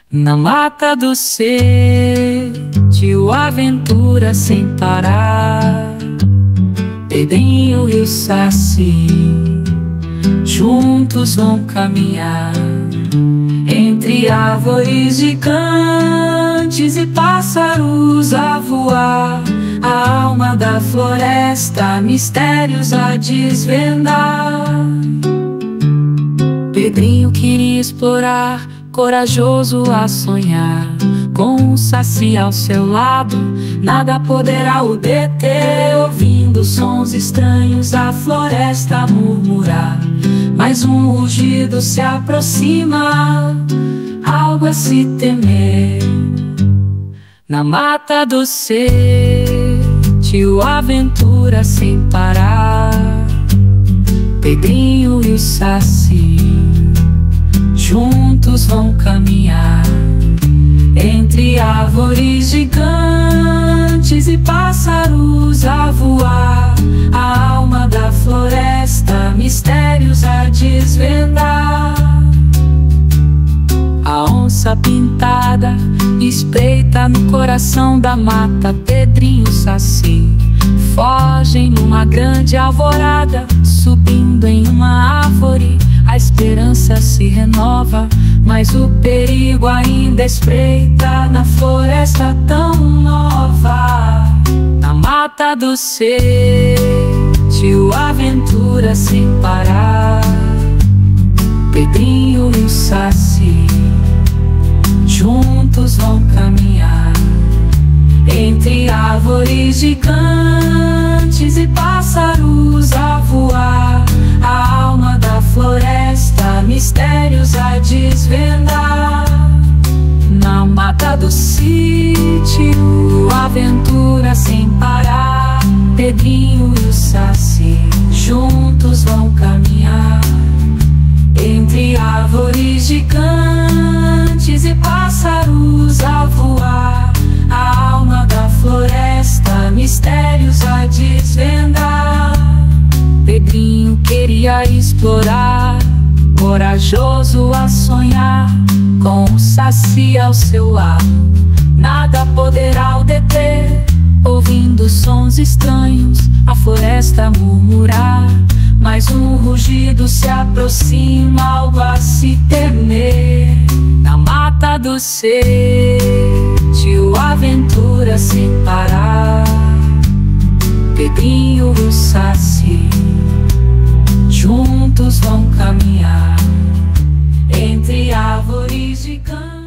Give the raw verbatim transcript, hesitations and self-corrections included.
Na mata do sítio, aventura sem parar. Pedrinho e o Saci juntos vão caminhar entre árvores gigantes e pássaros a voar. A alma da floresta, mistérios a desvendar. Pedrinho queria explorar, corajoso a sonhar. Com o Saci ao seu lado, nada poderá o deter. Ouvindo sons estranhos, a floresta murmurar. Mais um rugido se aproxima, algo a se temer. Na mata do sítio, aventura sem parar. Pedrinho e o Saci juntos vão caminhar entre árvores gigantes e pássaros a voar. A alma da floresta, mistérios a desvendar. A onça pintada espreita no coração da mata. Pedrinho e o Saci fogem numa grande alvorada. Subindo em uma árvore, a esperança se renova, mas o perigo ainda espreita na floresta tão nova. Na mata do sítio, aventura sem parar. Pedrinho e o Saci juntos vão caminhar entre árvores gigantes e pássaros a voar. A alma da floresta, mistérios a desvendar. Na mata do sítio, aventura sem parar. Pedrinho e o Saci juntos vão caminhar entre árvores gigantes e pássaros a voar. A alma da floresta, mistérios a desvendar. Pedrinho queria explorar, corajoso a sonhar. Com o Saci ao seu lado, nada poderá o deter. Ouvindo sons estranhos, a floresta murmurar. Mais um rugido se aproxima, algo a se temer. Na mata do sítio, aventura sem parar. Pedrinho e o Saci juntos vão caminhar entre árvores gigantes.